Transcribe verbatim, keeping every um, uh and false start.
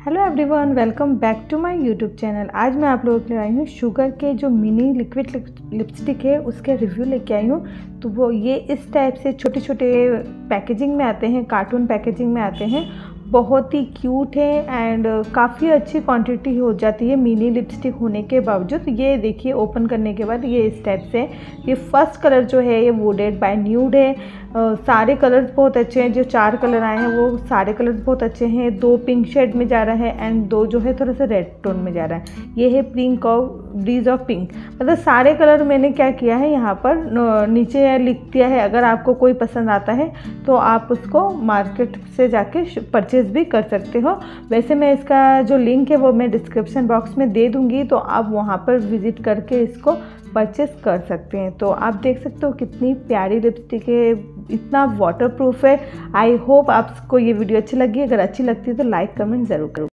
Hello everyone, welcome back to my YouTube channel. आज मैं आप लोगों के लिए आई हूँ शुगर के जो मिनी लिक्विड लिपस्टिक है उसके रिव्यू लेके आई हूँ। तो वो ये इस टाइप से छोटे छोटे पैकेजिंग में आते हैं, कार्टून पैकेजिंग में आते हैं। बहुत ही क्यूट है एंड काफ़ी अच्छी क्वांटिटी हो जाती है मिनी लिपस्टिक होने के बावजूद। ये देखिए, ओपन करने के बाद ये इस टाइप से, ये फर्स्ट कलर जो है ये वुडेड बाय न्यूड है। uh, सारे कलर्स बहुत अच्छे हैं, जो चार कलर आए हैं वो सारे कलर्स बहुत अच्छे हैं। दो पिंक शेड में जा रहा है एंड दो जो है थोड़ा सा रेड टोन में जा रहा है। ये है पिंक और ब्रीज ऑफ पिंक। मतलब सारे कलर मैंने क्या किया है यहाँ पर नीचे लिख दिया है। अगर आपको कोई पसंद आता है तो आप उसको मार्केट से जाके परचेज भी कर सकते हो। वैसे मैं इसका जो लिंक है वो मैं डिस्क्रिप्शन बॉक्स में दे दूँगी, तो आप वहाँ पर विज़िट करके इसको परचेस कर सकते हैं। तो आप देख सकते हो कितनी प्यारी लिपस्टिक है, इतना वाटरप्रूफ है। आई होप आपको ये वीडियो अच्छी लगी। अगर अच्छी लगती है तो लाइक कमेंट ज़रूर करो।